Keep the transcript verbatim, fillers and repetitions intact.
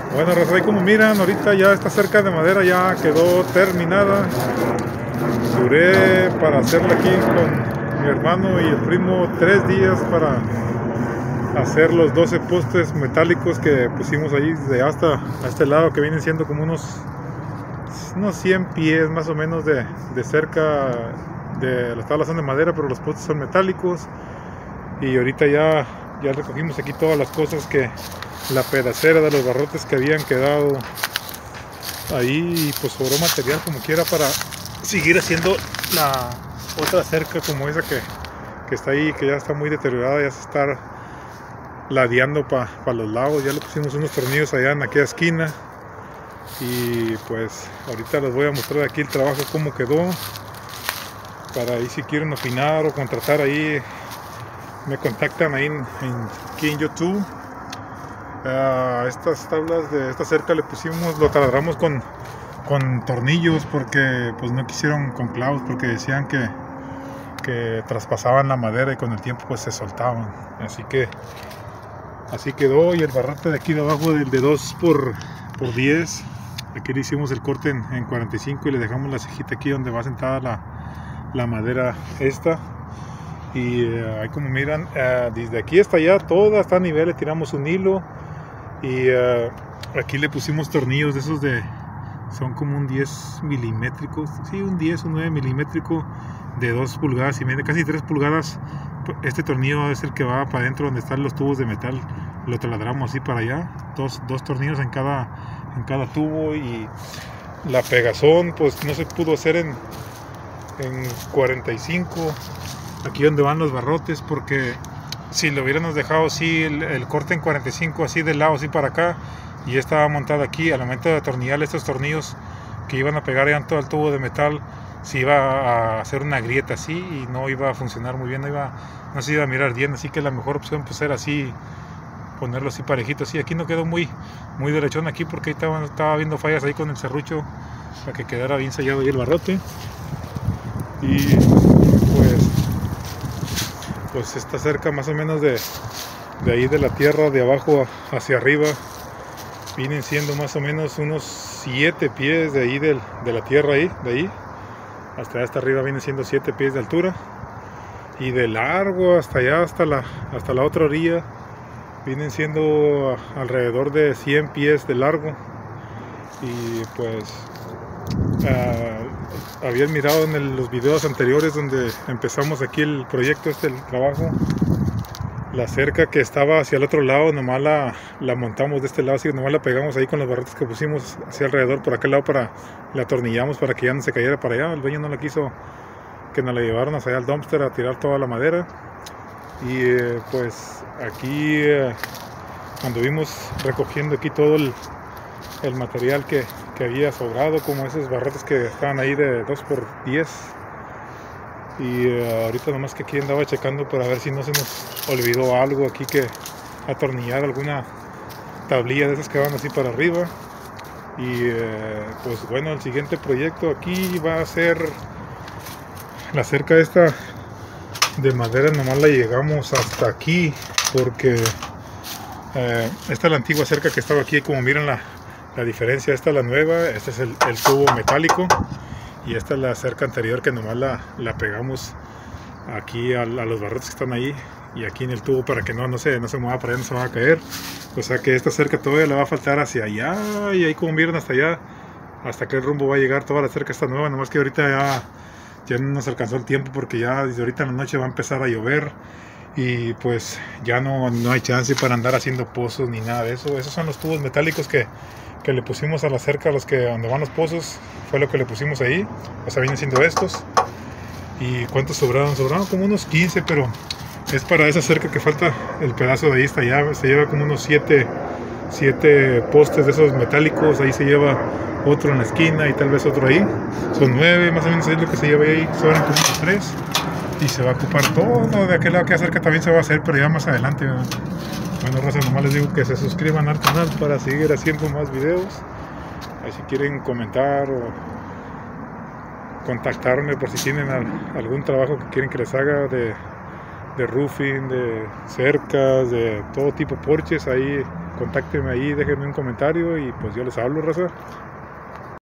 Bueno, raza, ahí como miran, ahorita ya esta cerca de madera ya quedó terminada. Duré para hacerla aquí con mi hermano y el primo tres días para hacer los doce postes metálicos que pusimos ahí de hasta a este lado, que vienen siendo como unos, unos cien pies más o menos de, de cerca. De las tablas son de madera, pero los postes son metálicos. Y ahorita ya, ya recogimos aquí todas las cosas, que la pedacera de los barrotes que habían quedado ahí, pues sobró material como quiera para seguir haciendo la otra cerca como esa que, que está ahí, que ya está muy deteriorada, ya se está ladeando para pa los lados. Ya le pusimos unos tornillos allá en aquella esquina, y pues ahorita les voy a mostrar aquí el trabajo cómo quedó, para ahí si quieren opinar o contratar, ahí me contactan ahí en, en, aquí en YouTube. Uh, estas tablas de esta cerca le pusimos, lo taladramos con, con tornillos, porque pues no quisieron con clavos, porque decían que, que traspasaban la madera y con el tiempo pues se soltaban. Así que así quedó. Y el barrote de aquí de abajo, del de dos por diez, aquí le hicimos el corte en, en cuarenta y cinco y le dejamos la cejita aquí donde va sentada la, la madera esta. Y uh, ahí como miran, uh, desde aquí hasta allá toda está a nivel. Le tiramos un hilo y uh, aquí le pusimos tornillos de esos de, son como un diez milimétricos, sí, un diez o nueve milimétrico de dos pulgadas y media, casi tres pulgadas. Este tornillo es el que va para adentro donde están los tubos de metal, lo taladramos así para allá, dos, dos tornillos en cada, en cada tubo. Y la pegazón pues no se pudo hacer en, en cuarenta y cinco, aquí donde van los barrotes, porque si lo hubiéramos dejado así, el, el corte en cuarenta y cinco, así del lado, así para acá, y ya estaba montado aquí, al momento de atornillar estos tornillos que iban a pegar ya en todo el tubo de metal, se iba a hacer una grieta así y no iba a funcionar muy bien, no, iba, no se iba a mirar bien. Así que la mejor opción pues era así, ponerlo así parejito. Así aquí no quedó muy, muy derechón aquí, porque ahí estaba, estaba viendo fallas ahí con el serrucho para que quedara bien sellado ahí el barrote. Y pues pues está cerca más o menos de, de ahí de la tierra, de abajo hacia arriba, vienen siendo más o menos unos siete pies de ahí del, de la tierra, ahí de ahí hasta hasta arriba vienen siendo siete pies de altura, y de largo hasta allá, hasta la, hasta la otra orilla, vienen siendo alrededor de cien pies de largo. Y pues uh, habían mirado en el, los videos anteriores donde empezamos aquí el proyecto este, el trabajo, la cerca que estaba hacia el otro lado, nomás la, la montamos de este lado, así nomás la pegamos ahí con los barrotes que pusimos hacia alrededor, por aquel lado, para la atornillamos para que ya no se cayera para allá. El dueño no la quiso que nos la llevaron hacia allá al dumpster a tirar toda la madera. Y eh, pues aquí eh, anduvimos recogiendo aquí todo el, el material que, que había sobrado, como esos barrotes que estaban ahí de dos por diez. Y uh, ahorita nomás que aquí andaba checando para ver si no se nos olvidó algo aquí, que atornillar alguna tablilla de esas que van así para arriba. Y uh, pues bueno, el siguiente proyecto aquí va a ser la cerca esta de madera. Nomás la llegamos hasta aquí porque uh, esta es la antigua cerca que estaba aquí. Como miran la, la diferencia, esta es la nueva, este es el, el tubo metálico. Y esta es la cerca anterior que nomás la, la pegamos aquí a, a los barrotes que están ahí y aquí en el tubo, para que no, no, se, no se mueva para allá, no se va a caer. O sea que esta cerca todavía le va a faltar hacia allá, y ahí como miran hasta allá, hasta qué rumbo va a llegar toda la cerca esta nueva. Nomás que ahorita ya, ya no nos alcanzó el tiempo, porque ya desde ahorita en la noche va a empezar a llover y pues ya no, no hay chance para andar haciendo pozos ni nada de eso. Esos son los tubos metálicos que que le pusimos a la cerca, los que donde van los pozos, fue lo que le pusimos ahí. O sea, vienen siendo estos. ¿Y cuántos sobraron? Sobraron como unos quince, pero es para esa cerca que falta el pedazo de ahí hasta allá. Se lleva como unos siete postes de esos metálicos. Ahí se lleva otro en la esquina y tal vez otro ahí. Son nueve más o menos, es lo que se lleva ahí. Sobran como unos tres. Y se va a ocupar todo de aquel lado que cerca también se va a hacer, pero ya más adelante, ¿verdad? Bueno, raza, nomás les digo que se suscriban al canal para seguir haciendo más videos. Ahí si quieren comentar o contactarme por si tienen algún trabajo que quieren que les haga de, de roofing, de cercas, de todo tipo porches, ahí contáctenme ahí, déjenme un comentario y pues yo les hablo, raza.